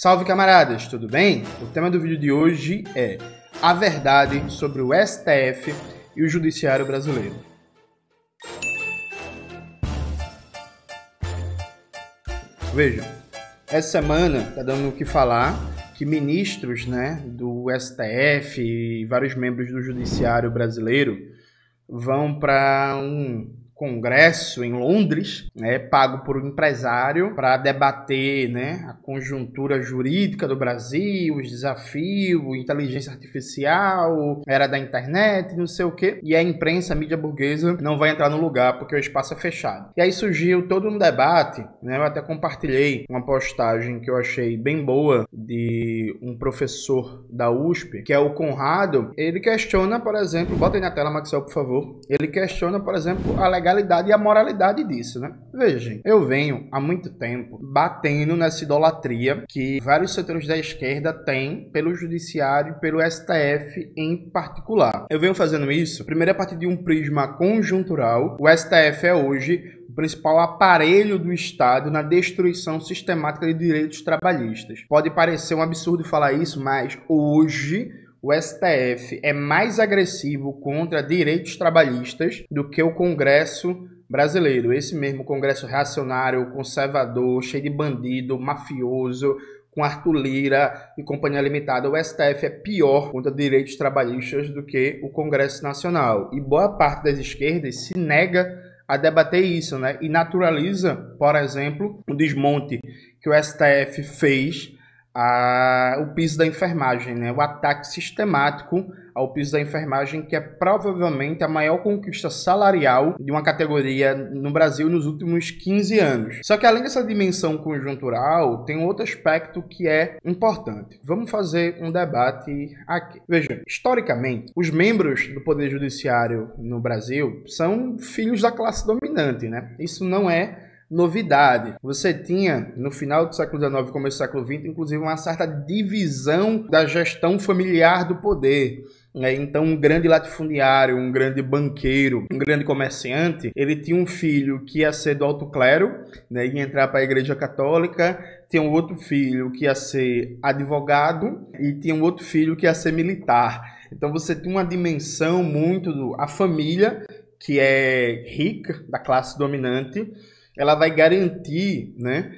Salve camaradas, tudo bem? O tema do vídeo de hoje é a verdade sobre o STF e o Judiciário brasileiro. Vejam, essa semana tá dando o que falar que ministros, do STF e vários membros do Judiciário brasileiro vão para um congresso em Londres, pago por um empresário, para debater, a conjuntura jurídica do Brasil, os desafios, inteligência artificial, era da internet, não sei o quê. E a imprensa, a mídia burguesa, não vai entrar no lugar porque o espaço é fechado. E aí surgiu todo um debate, eu até compartilhei uma postagem que eu achei bem boa de um professor da USP, que é o Conrado. Ele questiona, por exemplo, bota aí na tela, Maxwell, por favor. Ele questiona, por exemplo, a legalidade e a moralidade disso, Vejam, eu venho há muito tempo batendo nessa idolatria que vários setores da esquerda têm pelo judiciário e pelo STF em particular. Eu venho fazendo isso, primeiro a partir de um prisma conjuntural. O STF é hoje o principal aparelho do Estado na destruição sistemática de direitos trabalhistas. Pode parecer um absurdo falar isso, mas hoje o STF é mais agressivo contra direitos trabalhistas do que o Congresso brasileiro. Esse mesmo Congresso reacionário, conservador, cheio de bandido, mafioso, com Arthur Lira e companhia limitada. O STF é pior contra direitos trabalhistas do que o Congresso Nacional. E boa parte das esquerdas se nega a debater isso, e naturaliza, por exemplo, o desmonte que o STF fez o piso da enfermagem, o ataque sistemático ao piso da enfermagem, que é provavelmente a maior conquista salarial de uma categoria no Brasil nos últimos 15 anos. Só que além dessa dimensão conjuntural, tem um outro aspecto que é importante. Vamos fazer um debate aqui. Vejam, historicamente, os membros do Poder Judiciário no Brasil são filhos da classe dominante, Isso não é novidade. Você tinha, no final do século XIX e começo do século XX, inclusive uma certa divisão da gestão familiar do poder. Então, um grande latifundiário, um grande banqueiro, um grande comerciante, ele tinha um filho que ia ser do alto clero, ia entrar para a Igreja Católica, tinha um outro filho que ia ser advogado e tinha um outro filho que ia ser militar. Então, você tinha uma dimensão muito a família, que é rica, da classe dominante, ela vai garantir,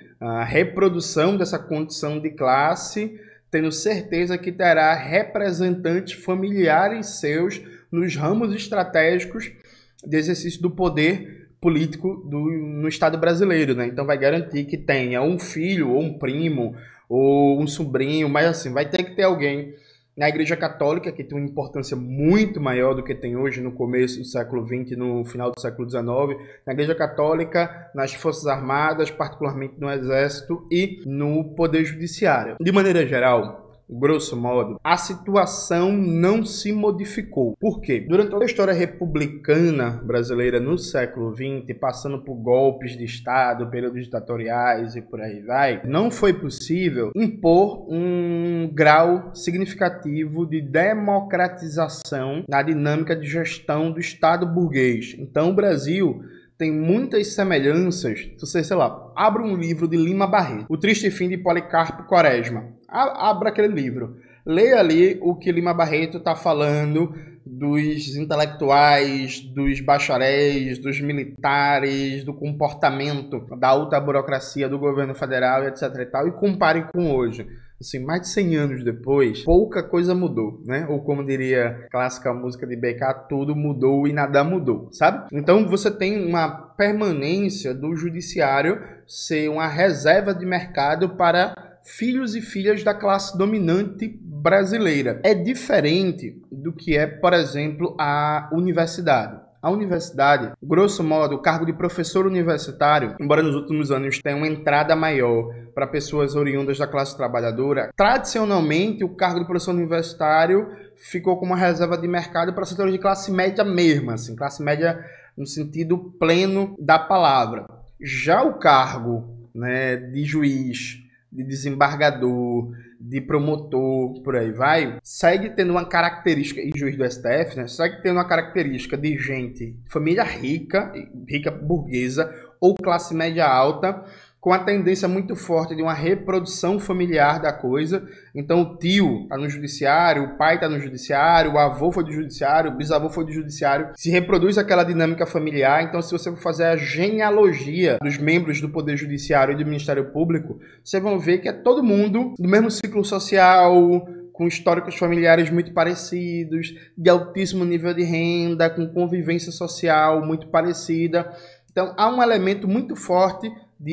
a reprodução dessa condição de classe, tendo certeza que terá representantes familiares seus nos ramos estratégicos de exercício do poder político no Estado brasileiro. Então vai garantir que tenha um filho, ou um primo, ou um sobrinho, mas assim, vai ter que ter alguém na Igreja Católica, que tem uma importância muito maior do que tem hoje no começo do século XX e no final do século XIX, na Igreja Católica, nas Forças Armadas, particularmente no Exército e no Poder Judiciário. De maneira geral, grosso modo, a situação não se modificou. Por quê? Durante toda a história republicana brasileira no século XX, passando por golpes de Estado, períodos ditatoriais e por aí vai, não foi possível impor um grau significativo de democratização na dinâmica de gestão do Estado burguês. Então, o Brasil tem muitas semelhanças. Você, abre um livro de Lima Barreto, O Triste Fim de Policarpo Quaresma. Abra aquele livro. Leia ali o que Lima Barreto está falando dos intelectuais, dos bacharéis, dos militares, do comportamento da alta burocracia do governo federal, etc. e tal, e compare com hoje. Assim, mais de 100 anos depois, pouca coisa mudou, Ou como diria a clássica música de BK, tudo mudou e nada mudou, sabe? Então você tem uma permanência do judiciário ser uma reserva de mercado para filhos e filhas da classe dominante brasileira. É diferente do que é, por exemplo, a universidade. A universidade, grosso modo, o cargo de professor universitário, embora nos últimos anos tenha uma entrada maior para pessoas oriundas da classe trabalhadora, tradicionalmente o cargo de professor universitário ficou como uma reserva de mercado para setores de classe média mesmo, assim, classe média no sentido pleno da palavra. Já o cargo, de juiz, de desembargador, de promotor, por aí vai, segue tendo uma característica, e juiz do STF, segue tendo uma característica de gente, família rica, rica burguesa, ou classe média alta, com a tendência muito forte de uma reprodução familiar da coisa. Então o tio está no judiciário, o pai está no judiciário, o avô foi do judiciário, o bisavô foi do judiciário. Se reproduz aquela dinâmica familiar. Então se você for fazer a genealogia dos membros do Poder Judiciário e do Ministério Público, vocês vão ver que é todo mundo do mesmo ciclo social, com históricos familiares muito parecidos, de altíssimo nível de renda, com convivência social muito parecida. Então há um elemento muito forte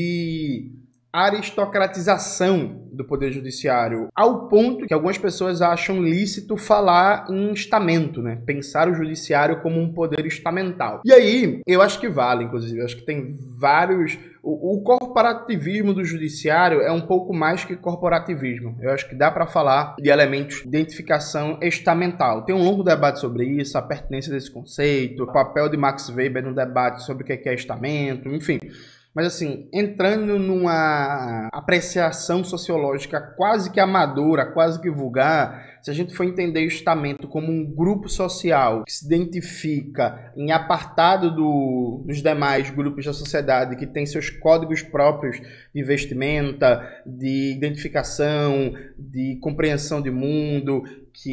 de aristocratização do Poder Judiciário, ao ponto que algumas pessoas acham lícito falar em estamento, né? Pensar o Judiciário como um poder estamental. E aí, eu acho que vale, inclusive, eu acho que tem vários... O corporativismo do Judiciário é um pouco mais que corporativismo. Eu acho que dá para falar de elementos de identificação estamental. Tem um longo debate sobre isso, a pertinência desse conceito, o papel de Max Weber no debate sobre o que é estamento, enfim... Mas assim, entrando numa apreciação sociológica quase que amadora, quase que vulgar, se a gente for entender o estamento como um grupo social que se identifica em apartado dos demais grupos da sociedade, que tem seus códigos próprios de vestimenta, de identificação, de compreensão de mundo,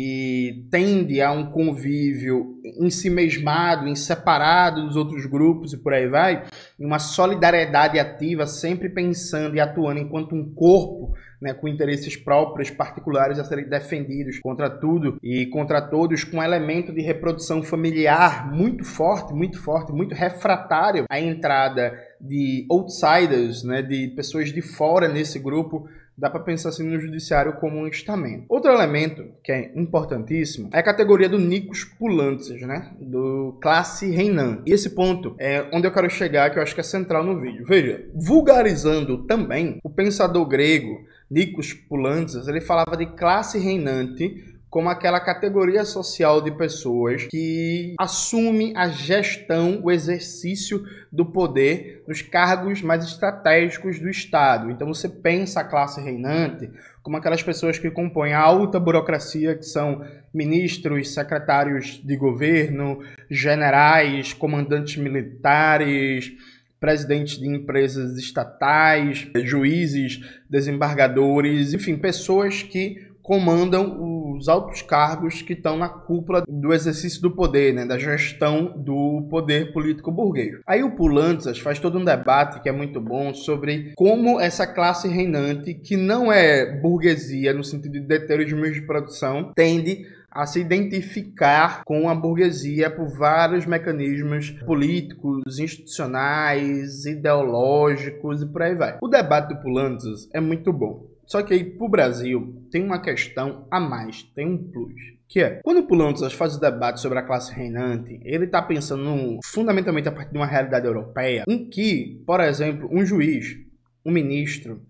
que tende a um convívio ensimesmado, separado dos outros grupos e por aí vai, uma solidariedade ativa, sempre pensando e atuando enquanto um corpo, né, com interesses próprios, particulares a serem defendidos contra tudo e contra todos, com um elemento de reprodução familiar muito forte, muito refratário à entrada de outsiders, né, de pessoas de fora nesse grupo. Dá para pensar assim no judiciário como um estamento. Outro elemento que é importantíssimo é a categoria do Nikos Poulantzas, né? Do classe reinante. E esse ponto é onde eu quero chegar, que eu acho que é central no vídeo. Veja, vulgarizando também, o pensador grego Nikos Poulantzas, ele falava de classe reinante como aquela categoria social de pessoas que assume a gestão, o exercício do poder nos cargos mais estratégicos do Estado. Então você pensa a classe reinante como aquelas pessoas que compõem a alta burocracia, que são ministros, secretários de governo, generais, comandantes militares, presidentes de empresas estatais, juízes, desembargadores, enfim, pessoas que comandam os altos cargos que estão na cúpula do exercício do poder, né, da gestão do poder político burguês. Aí o Poulantzas faz todo um debate que é muito bom sobre como essa classe reinante, que não é burguesia no sentido de deter os meios de produção, tende a se identificar com a burguesia por vários mecanismos políticos, institucionais, ideológicos e por aí vai. O debate do Poulantzas é muito bom. Só que aí, para o Brasil, tem uma questão a mais, tem um plus. Que é, quando o Poulantzas faz o debate sobre a classe reinante, ele está pensando fundamentalmente a partir de uma realidade europeia, em que, por exemplo, um juiz, um ministro,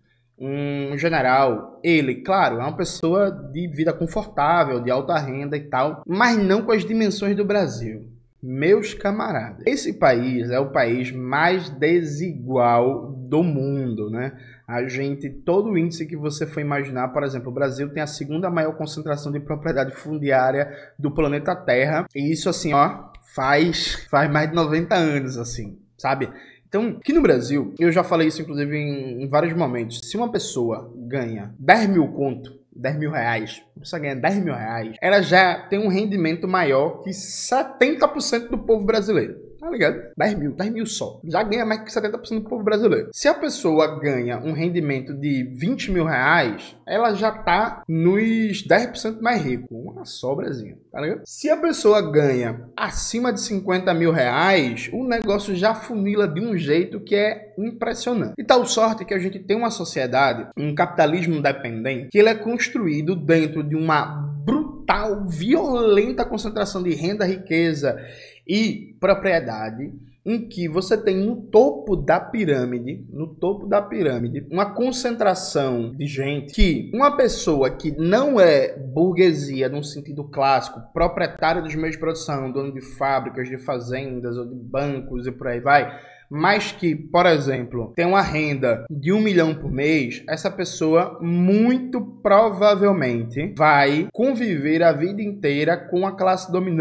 um general, ele, claro, é uma pessoa de vida confortável, de alta renda e tal, mas não com as dimensões do Brasil. Meus camaradas, esse país é o país mais desigual do mundo, né? Todo o índice que você for imaginar, por exemplo, o Brasil tem a segunda maior concentração de propriedade fundiária do planeta Terra, e isso assim, ó, faz mais de 90 anos, assim, sabe? Então, aqui no Brasil, eu já falei isso inclusive em vários momentos, se uma pessoa ganha 10 mil conto, 10 mil reais, a pessoa ganha 10 mil reais, ela já tem um rendimento maior que 70% do povo brasileiro. Tá ligado? 10 mil só. Já ganha mais que 70% do povo brasileiro. Se a pessoa ganha um rendimento de 20 mil reais, ela já tá nos 10% mais rico. Uma sobrazinha, tá ligado? Se a pessoa ganha acima de 50 mil reais, o negócio já funila de um jeito que é impressionante. E tal sorte que a gente tem uma sociedade, um capitalismo dependente, que ele é construído dentro de uma brutal, violenta concentração de renda, riqueza e propriedade, em que você tem no topo da pirâmide, uma concentração de gente que uma pessoa que não é burguesia no sentido clássico, proprietário dos meios de produção, dono de fábricas, de fazendas ou de bancos e por aí vai, mas que, por exemplo, tem uma renda de 1 milhão por mês, essa pessoa muito provavelmente vai conviver a vida inteira com a classe dominante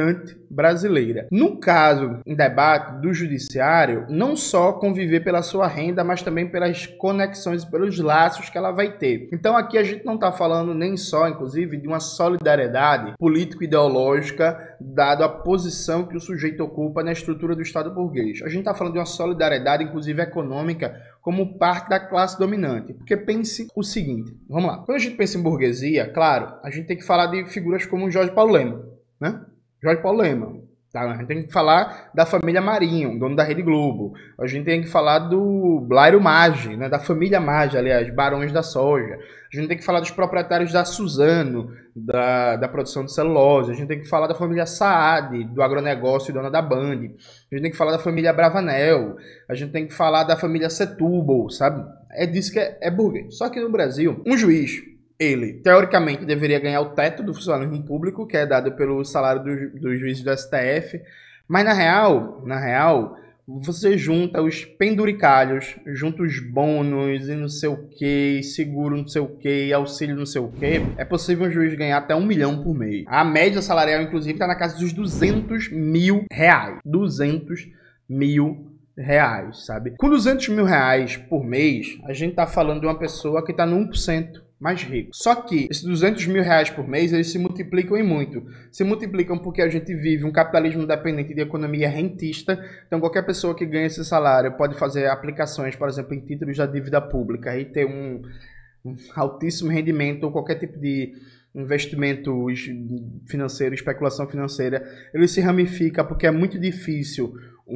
brasileira. No caso, em debate do judiciário, não só conviver pela sua renda, mas também pelas conexões e pelos laços que ela vai ter. Então aqui a gente não está falando nem só, inclusive, de uma solidariedade político-ideológica, dado a posição que o sujeito ocupa na estrutura do Estado burguês. A gente está falando de uma solidariedade, inclusive econômica, como parte da classe dominante. Porque pense o seguinte, vamos lá. Quando a gente pensa em burguesia, claro, a gente tem que falar de figuras como Jorge Paulo Lema, né? Jorge Paulo Lema. Tá? A gente tem que falar da família Marinho, dono da Rede Globo. A gente tem que falar do Blairo Maggi, né? Da família Maggi, aliás, barões da soja. A gente tem que falar dos proprietários da Suzano, da produção de celulose. A gente tem que falar da família Saad, do agronegócio e dona da Band. A gente tem que falar da família Bravanel. A gente tem que falar da família Setúbal, sabe? É disso que é burguês. Só que no Brasil, um juiz, ele, teoricamente, deveria ganhar o teto do funcionalismo público, que é dado pelo salário dos juízes do STF, mas na real, você junta os penduricalhos, junta os bônus e não sei o que, seguro não sei o que, auxílio não sei o que, é possível um juiz ganhar até 1 milhão por mês. A média salarial, inclusive, está na casa dos 200 mil reais. 200 mil reais, sabe? Com 200 mil reais por mês, a gente tá falando de uma pessoa que tá no 1% mais rico. Só que esses 200 mil reais por mês, eles se multiplicam em muito. Se multiplicam porque a gente vive um capitalismo dependente de economia rentista. Então qualquer pessoa que ganha esse salário pode fazer aplicações, por exemplo, em títulos da dívida pública e ter um altíssimo rendimento ou qualquer tipo de investimento financeiro, especulação financeira. Ele se ramifica porque é muito difícil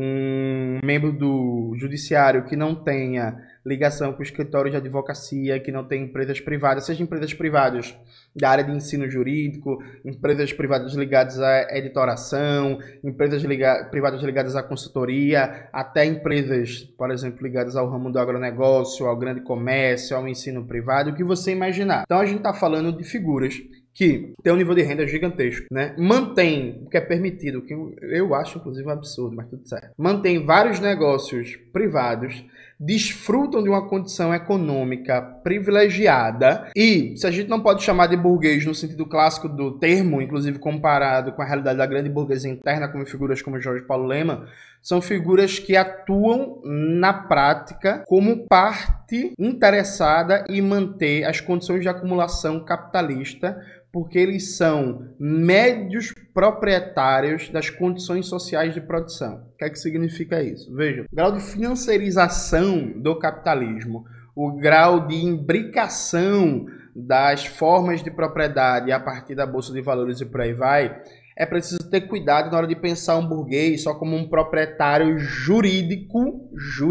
um membro do judiciário que não tenha ligação com escritórios de advocacia, que não tem empresas privadas, seja empresas privadas da área de ensino jurídico, empresas privadas ligadas à editoração, empresas privadas ligadas à consultoria, até empresas, por exemplo, ligadas ao ramo do agronegócio, ao grande comércio, ao ensino privado, o que você imaginar. Então a gente está falando de figuras que tem um nível de renda gigantesco, né? Mantém, o que é permitido, que eu acho inclusive um absurdo, mas tudo certo. Mantém vários negócios privados, desfrutam de uma condição econômica privilegiada e, se a gente não pode chamar de burguês no sentido clássico do termo, inclusive comparado com a realidade da grande burguesia interna, como figuras como Jorge Paulo Lema, são figuras que atuam na prática como parte interessada em manter as condições de acumulação capitalista, porque eles são médios proprietários das condições sociais de produção. O que é que significa isso? Veja, o grau de financiarização do capitalismo, o grau de imbricação das formas de propriedade a partir da Bolsa de Valores e por aí vai, é preciso ter cuidado na hora de pensar um burguês só como um proprietário jurídico,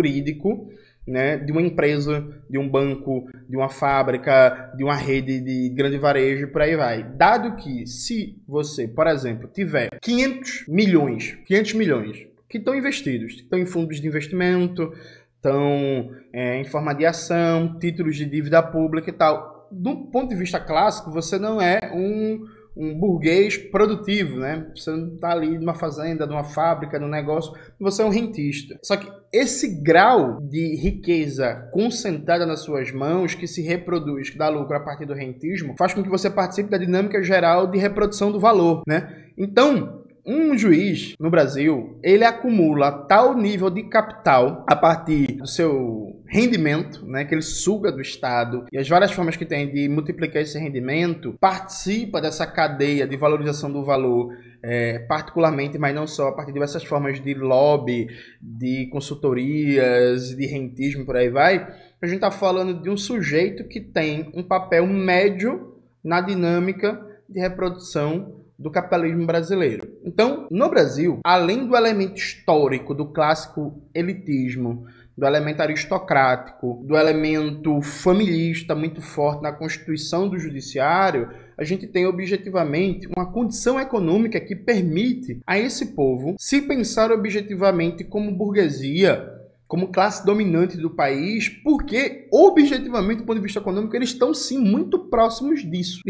né, de uma empresa, de um banco, de uma fábrica, de uma rede de grande varejo e por aí vai. Dado que se você, por exemplo, tiver 500 milhões que estão investidos, estão em fundos de investimento, estão em forma de ação, títulos de dívida pública e tal, do ponto de vista clássico, você não é um burguês produtivo, né? Você não está ali numa fazenda, numa fábrica, num negócio, você é um rentista. Só que esse grau de riqueza concentrada nas suas mãos, que se reproduz, que dá lucro a partir do rentismo, faz com que você participe da dinâmica geral de reprodução do valor, né? Então, um juiz no Brasil, ele acumula tal nível de capital a partir do seu rendimento, né, que ele suga do Estado, e as várias formas que tem de multiplicar esse rendimento, participa dessa cadeia de valorização do valor, particularmente, mas não só, a partir de diversas formas de lobby, de consultorias, de rentismo, por aí vai. A gente está falando de um sujeito que tem um papel médio na dinâmica de reprodução do capitalismo brasileiro. Então, no Brasil, além do elemento histórico, do clássico elitismo, do elemento aristocrático, do elemento familista muito forte na constituição do judiciário, a gente tem objetivamente uma condição econômica que permite a esse povo se pensar objetivamente como burguesia, como classe dominante do país, porque, objetivamente, do ponto de vista econômico, eles estão, sim, muito próximos disso.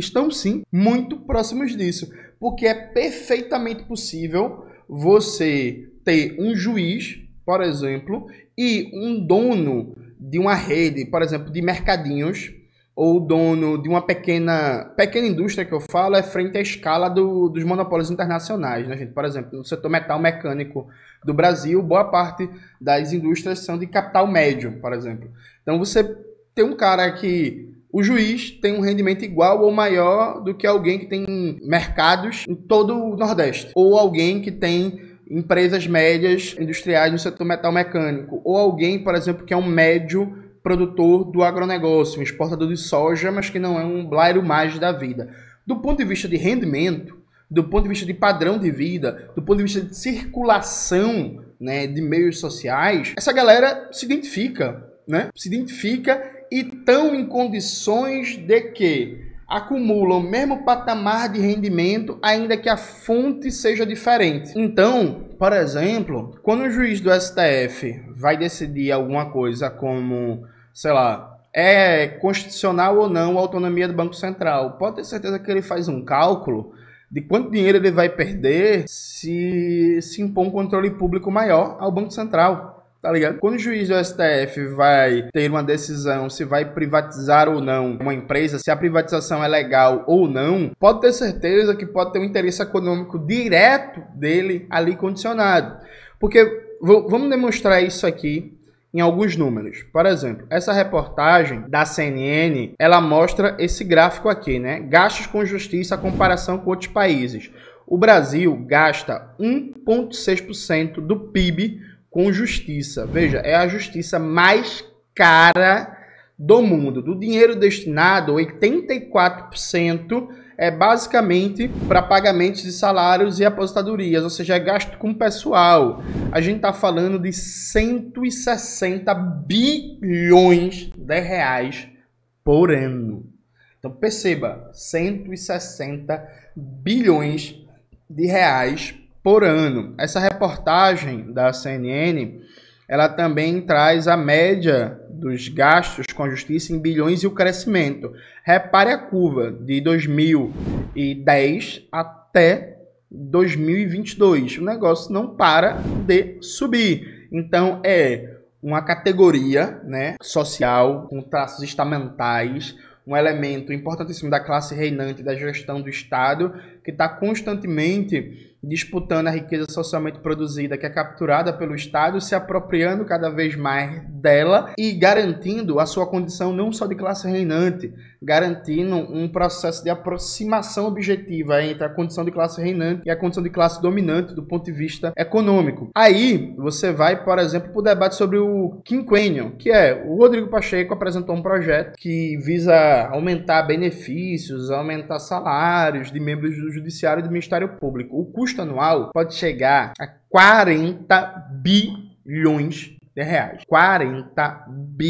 Porque é perfeitamente possível você ter um juiz, por exemplo, e um dono de uma rede, por exemplo, de mercadinhos, ou o dono de uma pequena indústria que eu falo, é frente à escala dos monopólios internacionais, né, gente? Por exemplo, no setor metal mecânico do Brasil, boa parte das indústrias são de capital médio, por exemplo. Então você tem um cara que o juiz tem um rendimento igual ou maior do que alguém que tem mercados em todo o Nordeste, ou alguém que tem empresas médias industriais no setor metal mecânico, ou alguém, por exemplo, que é um médio produtor do agronegócio, um exportador de soja, mas que não é um Blairo Maggi da vida. Do ponto de vista de rendimento, do ponto de vista de padrão de vida, do ponto de vista de circulação, né, de meios sociais, essa galera se identifica, né? Se identifica e estão em condições de que acumulam o mesmo patamar de rendimento, ainda que a fonte seja diferente. Então, por exemplo, quando o juiz do STF vai decidir alguma coisa como, sei lá, é constitucional ou não a autonomia do Banco Central, pode ter certeza que ele faz um cálculo de quanto dinheiro ele vai perder se impor um controle público maior ao Banco Central. Tá ligado? Quando o juiz do STF vai ter uma decisão se vai privatizar ou não uma empresa, se a privatização é legal ou não, pode ter certeza que pode ter um interesse econômico direto dele ali condicionado. Porque vamos demonstrar isso aqui em alguns números. Por exemplo, essa reportagem da CNN, ela mostra esse gráfico aqui, né? Gastos com justiça, a comparação com outros países. O Brasil gasta 1,6% do PIB com justiça. Veja, é a justiça mais cara do mundo. Do dinheiro destinado, 84% é basicamente para pagamentos de salários e aposentadorias, ou seja, é gasto com pessoal. A gente está falando de 160 bilhões de reais por ano. Então perceba, 160 bilhões de reais por ano. Essa reportagem da CNN, ela também traz a média dos gastos com a justiça em bilhões e o crescimento. Repare a curva de 2010 até 2022. O negócio não para de subir. Então é uma categoria, né, social com traços estamentais, um elemento importantíssimo da classe reinante da gestão do Estado, que está constantemente disputando a riqueza socialmente produzida, que é capturada pelo Estado, se apropriando cada vez mais dela e garantindo a sua condição não só de classe reinante, garantindo um processo de aproximação objetiva entre a condição de classe reinante e a condição de classe dominante do ponto de vista econômico. Aí você vai, por exemplo, para o debate sobre o quinquênio, que é o Rodrigo Pacheco apresentou um projeto que visa aumentar benefícios, aumentar salários de membros do Judiciário e do Ministério Público. O custo anual pode chegar a 40 bilhões de reais. 40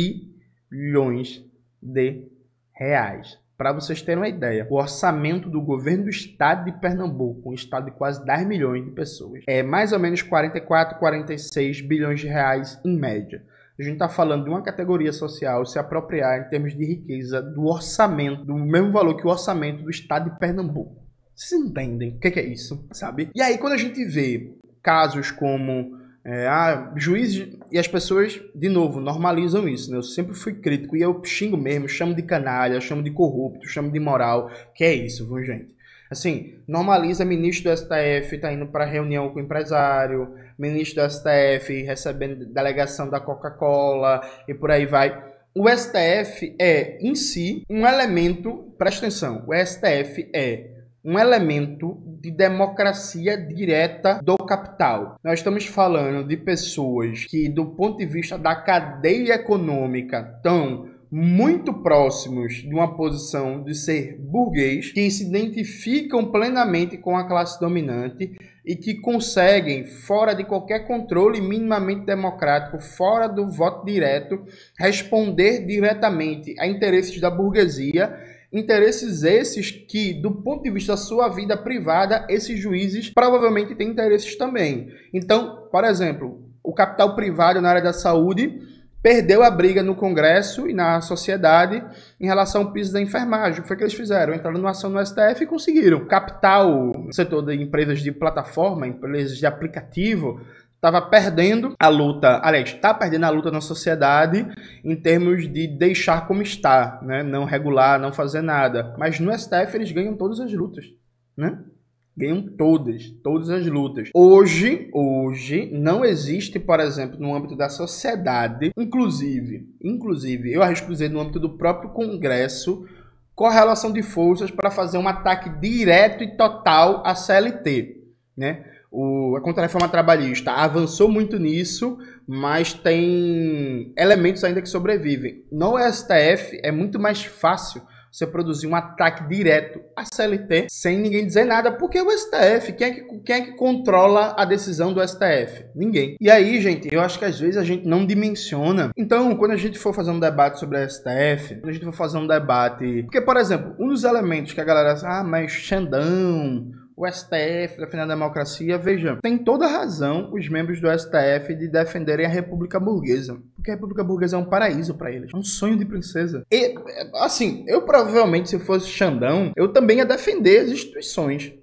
bilhões de reais. Para vocês terem uma ideia, o orçamento do governo do estado de Pernambuco, um estado de quase 10 milhões de pessoas, é mais ou menos 44, 46 bilhões de reais em média. A gente está falando de uma categoria social se apropriar em termos de riqueza do orçamento, do mesmo valor que o orçamento do estado de Pernambuco. Vocês entendem o que é isso, sabe? E aí quando a gente vê casos como juízes e as pessoas, de novo, normalizam isso, né? Eu sempre fui crítico e eu xingo mesmo, chamo de canalha, chamo de corrupto, chamo de imoral, que é isso, viu, gente? Assim, normaliza ministro do STF tá indo para reunião com o empresário, ministro do STF recebendo delegação da Coca-Cola e por aí vai. O STF é, em si, um elemento, presta atenção, o STF é um elemento de democracia direta do capital. Nós estamos falando de pessoas que, do ponto de vista da cadeia econômica, estão muito próximos de uma posição de ser burguês, que se identificam plenamente com a classe dominante e que conseguem, fora de qualquer controle minimamente democrático, fora do voto direto, responder diretamente a interesses da burguesia. Interesses esses que, do ponto de vista da sua vida privada, esses juízes provavelmente têm interesses também. Então, por exemplo, o capital privado na área da saúde perdeu a briga no Congresso e na sociedade em relação ao piso da enfermagem. O que foi que eles fizeram? Entraram numa ação no STF e conseguiram. O capital, no setor de empresas de plataforma, empresas de aplicativo, estava perdendo a luta, aliás, está perdendo a luta na sociedade em termos de deixar como está, né? Não regular, não fazer nada. Mas no STF eles ganham todas as lutas, né? Ganham todas as lutas. Hoje não existe, por exemplo, no âmbito da sociedade, inclusive, eu arrisco dizer no âmbito do próprio Congresso, correlação de forças para fazer um ataque direto e total à CLT, né? A Contra-Reforma Trabalhista avançou muito nisso, mas tem elementos ainda que sobrevivem. No STF é muito mais fácil você produzir um ataque direto à CLT sem ninguém dizer nada, porque é o STF. Quem é que controla a decisão do STF? Ninguém. E aí, gente, eu acho que às vezes a gente não dimensiona. Então, quando a gente for fazer um debate sobre a STF, quando a gente for fazer um debate... Porque, por exemplo, um dos elementos que a galera... mas Xandão... O STF defendendo a democracia, veja, tem toda razão os membros do STF de defenderem a República Burguesa. Porque a República Burguesa é um paraíso para eles. É um sonho de princesa. E, assim, eu provavelmente, se fosse Xandão, eu também ia defender as instituições.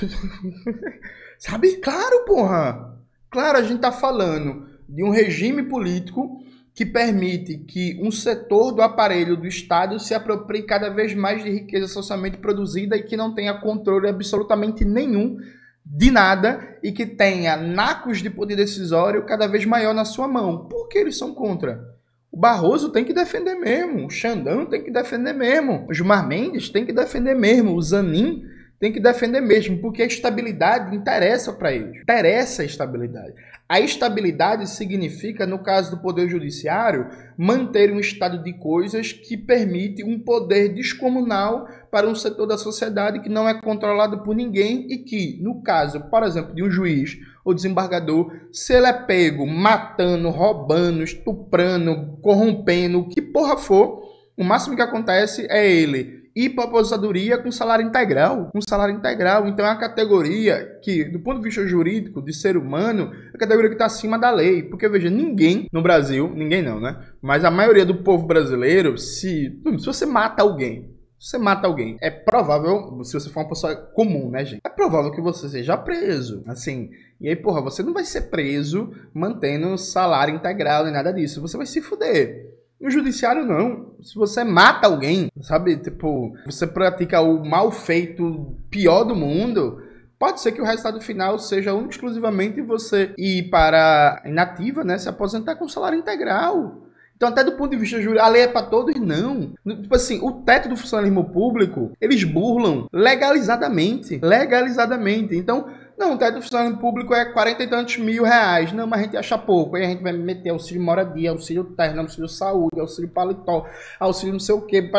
Sabe? Claro, porra! Claro, a gente tá falando de um regime político que permite que um setor do aparelho do Estado se aproprie cada vez mais de riqueza socialmente produzida e que não tenha controle absolutamente nenhum de nada e que tenha nacos de poder decisório cada vez maior na sua mão. Por que eles são contra? O Barroso tem que defender mesmo, o Xandão tem que defender mesmo, o Gilmar Mendes tem que defender mesmo, o Zanin tem que defender mesmo, porque a estabilidade interessa para eles. Interessa a estabilidade. A estabilidade significa, no caso do Poder Judiciário, manter um estado de coisas que permite um poder descomunal para um setor da sociedade que não é controlado por ninguém e que, no caso, por exemplo, de um juiz ou desembargador, se ele é pego matando, roubando, estuprando, corrompendo, o que porra for, o máximo que acontece é ele ir para a aposentadoria com salário integral. Então é uma categoria que, do ponto de vista jurídico, de ser humano, é a categoria que está acima da lei. Porque, veja, ninguém no Brasil, ninguém não, né? Mas a maioria do povo brasileiro, se você mata alguém, é provável, se você for uma pessoa comum, né, gente? É provável que você seja preso, assim. E aí, porra, você não vai ser preso mantendo salário integral nem nada disso. Você vai se fuder. No judiciário, não. Se você mata alguém, sabe? Tipo, você pratica o mal feito pior do mundo, pode ser que o resultado final seja único exclusivamente você ir para a inativa, né? Se aposentar com salário integral. Então, até do ponto de vista jurídico, a lei é para todos? Não. Tipo assim, o teto do funcionalismo público, eles burlam legalizadamente. Então, não, o teto do funcionalismo público é 40 e tantos mil reais. Não, mas a gente acha pouco. Aí a gente vai meter auxílio moradia, auxílio terno, auxílio saúde, auxílio paletó, auxílio não sei o quê.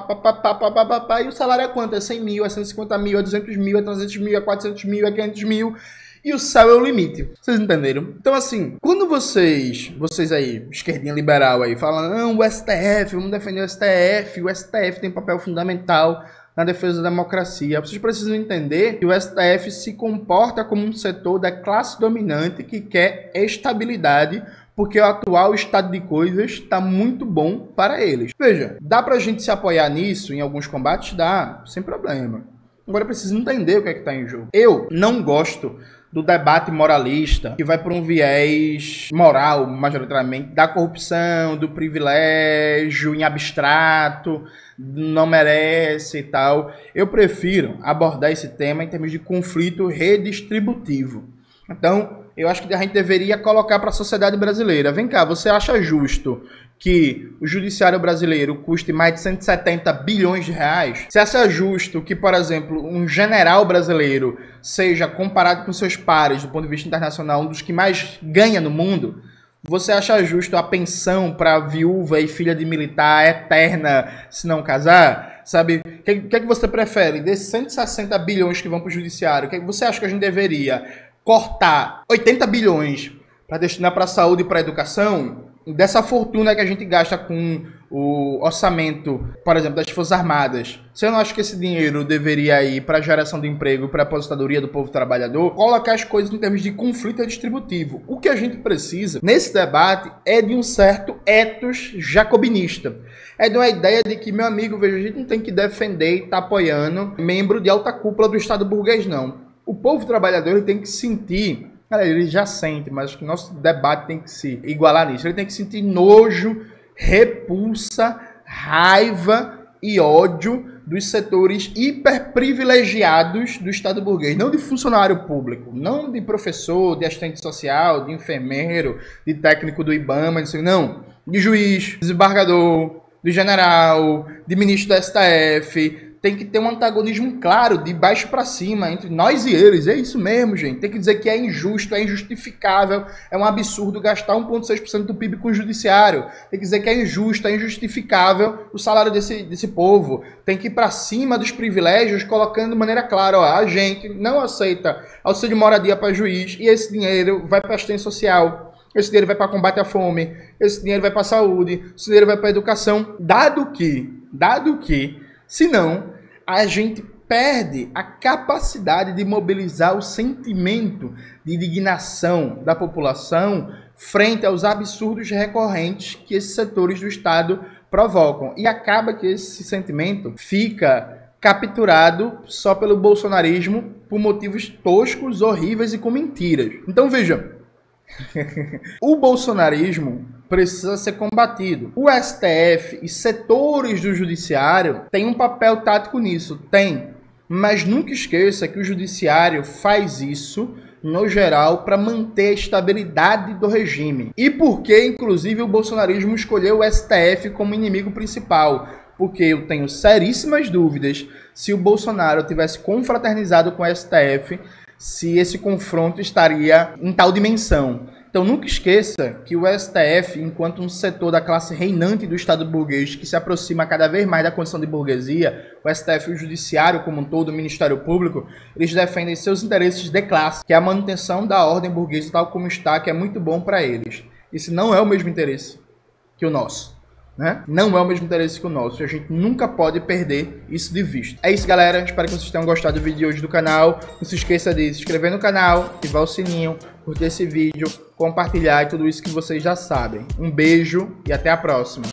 E o salário é quanto? É 100 mil, é 150 mil, é 200 mil, é 300 mil, é 400 mil, é 500 mil. E o céu é o limite. Vocês entenderam? Então, assim, quando vocês aí, esquerdinha liberal aí, falam, não, o STF, vamos defender o STF tem papel fundamental na defesa da democracia. Vocês precisam entender que o STF se comporta como um setor da classe dominante que quer estabilidade, porque o atual estado de coisas está muito bom para eles. Veja, dá pra gente se apoiar nisso em alguns combates? Dá, sem problema. Agora precisa entender o que é que está em jogo. Eu não gosto do debate moralista, que vai por um viés moral, majoritariamente, da corrupção, do privilégio em abstrato, não merece e tal. Eu prefiro abordar esse tema em termos de conflito redistributivo. Então, eu acho que a gente deveria colocar para a sociedade brasileira. Vem cá, você acha justo que o judiciário brasileiro custe mais de 170 bilhões de reais? Você acha justo que, por exemplo, um general brasileiro seja, comparado com seus pares, do ponto de vista internacional, um dos que mais ganha no mundo? Você acha justo a pensão para viúva e filha de militar eterna se não casar? Sabe? O que é que você prefere? Desses 160 bilhões que vão para o judiciário, o que você acha que a gente deveria cortar 80 bilhões para destinar para a saúde e para a educação? Dessa fortuna que a gente gasta com o orçamento, por exemplo, das Forças Armadas, você não acha que esse dinheiro deveria ir para a geração de emprego, para a aposentadoria do povo trabalhador? Colocar as coisas em termos de conflito distributivo. O que a gente precisa nesse debate é de um certo ethos jacobinista. É de uma ideia de que, meu amigo, veja, a gente não tem que defender e estar apoiando membro de alta cúpula do Estado burguês, não. O povo trabalhador ele tem que sentir Galera, ele já sente, mas acho que o nosso debate tem que se igualar nisso. Ele tem que sentir nojo, repulsa, raiva e ódio dos setores hiperprivilegiados do Estado burguês, não de funcionário público, não de professor, de assistente social, de enfermeiro, de técnico do IBAMA, não, de juiz, desembargador, de general, de ministro do STF. Tem que ter um antagonismo claro, de baixo para cima, entre nós e eles. É isso mesmo, gente. Tem que dizer que é injusto, é injustificável, é um absurdo gastar 1,6% do PIB com o judiciário. Tem que dizer que é injusto, é injustificável o salário desse povo. Tem que ir para cima dos privilégios, colocando de maneira clara, ó, a gente não aceita auxílio de moradia para juiz e esse dinheiro vai para assistência social. Esse dinheiro vai para combate à fome, esse dinheiro vai para a saúde, esse dinheiro vai para a educação. Dado que, senão, a gente perde a capacidade de mobilizar o sentimento de indignação da população frente aos absurdos recorrentes que esses setores do Estado provocam. E acaba que esse sentimento fica capturado só pelo bolsonarismo por motivos toscos, horríveis e com mentiras. Então veja, o bolsonarismo precisa ser combatido. O STF e setores do judiciário têm um papel tático nisso, tem. Mas nunca esqueça que o judiciário faz isso, no geral, para manter a estabilidade do regime. E por que, inclusive, o bolsonarismo escolheu o STF como inimigo principal? Porque eu tenho seríssimas dúvidas se o Bolsonaro tivesse confraternizado com o STF, se esse confronto estaria em tal dimensão. Então nunca esqueça que o STF, enquanto um setor da classe reinante do Estado burguês que se aproxima cada vez mais da condição de burguesia, o STF e o Judiciário como um todo, o Ministério Público, eles defendem seus interesses de classe, que é a manutenção da ordem burguesa tal como está, que é muito bom para eles. Isso não é o mesmo interesse que o nosso. Né? Não é o mesmo interesse que o nosso. A gente nunca pode perder isso de vista. É isso, galera. Espero que vocês tenham gostado do vídeo de hoje do canal. Não se esqueça de se inscrever no canal, ativar o sininho, curtir esse vídeo, compartilhar e tudo isso que vocês já sabem. Um beijo e até a próxima.